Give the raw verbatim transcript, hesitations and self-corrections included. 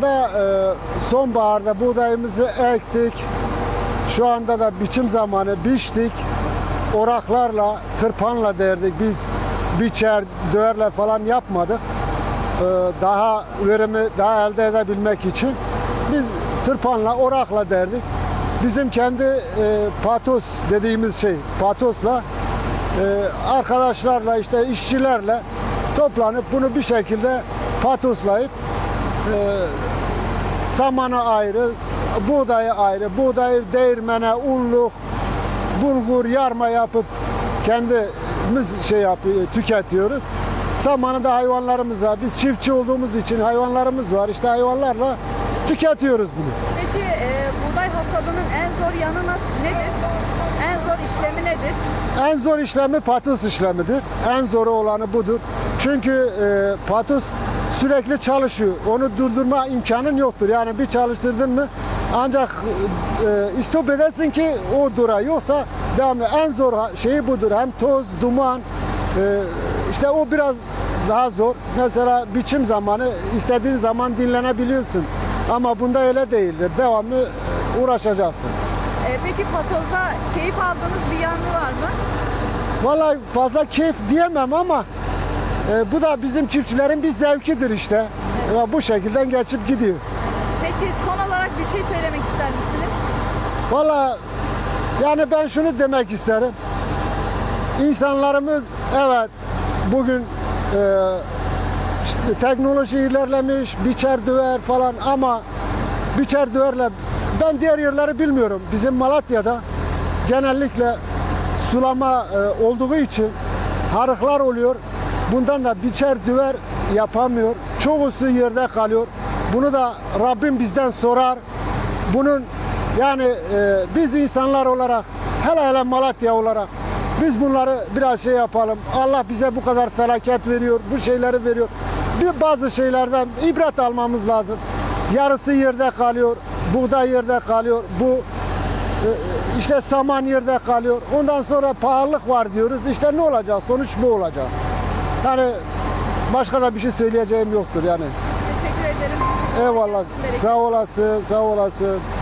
anda e, sonbaharda buğdayımızı ektik. Şu anda da biçim zamanı, biçtik. Oraklarla, tırpanla derdik. Biz biçer, döverle falan yapmadık. E, daha verimi daha elde edebilmek için biz tırpanla, orakla derdik. Bizim kendi e, patos dediğimiz şey, patosla e, arkadaşlarla, işte işçilerle toplanıp bunu bir şekilde patoslayıp e, samanı ayrı, buğdayı ayrı, buğdayı değirmene, unluk, bulgur, yarma yapıp kendimiz şey yapıyor, tüketiyoruz. Samanı da hayvanlarımıza, biz çiftçi olduğumuz için hayvanlarımız var, işte hayvanlarla tüketiyoruz bunu. Peki e, buğday hasadının en zor yanı nasıl, nedir? En zor işlemi nedir? En zor işlemi patos işlemidir. En zoru olanı budur. Çünkü e, patos sürekli çalışıyor. Onu durdurma imkanın yoktur. Yani bir çalıştırdın mı ancak e, istop edersin ki o dura. Yoksa devamlı en zor şeyi budur. Hem toz, duman, e, işte o biraz daha zor. Mesela biçim zamanı istediğin zaman dinlenebiliyorsun. Ama bunda öyle değildir. Devamlı uğraşacaksın. E, peki patozda keyif aldığınız bir yanı var mı? Vallahi fazla keyif diyemem ama e, bu da bizim çiftçilerin bir zevkidir işte. Evet. Bu şekilde geçip gidiyor. Peki son olarak bir şey söylemek ister misiniz? Vallahi yani ben şunu demek isterim. İnsanlarımız evet bugün e, işte teknoloji ilerlemiş, biçer döver falan ama biçer döverle ben diğer yerleri bilmiyorum. Bizim Malatya'da genellikle sulama e, olduğu için harıklar oluyor. Bundan da biçer düver yapamıyor. Çoğusu yerde kalıyor. Bunu da Rabbim bizden sorar. Bunun yani e, biz insanlar olarak hele hele Malatya olarak biz bunları biraz şey yapalım. Allah bize bu kadar felaket veriyor. Bu şeyleri veriyor. Bir bazı şeylerden ibret almamız lazım. Yarısı yerde kalıyor. Buğday yerde kalıyor. Bu İşte saman yerde kalıyor. Ondan sonra pahalılık var diyoruz. İşte ne olacak? Sonuç bu olacak. Yani başka da bir şey söyleyeceğim yoktur yani. Teşekkür ederim. Eyvallah. Sağ olasın, sağ olasın.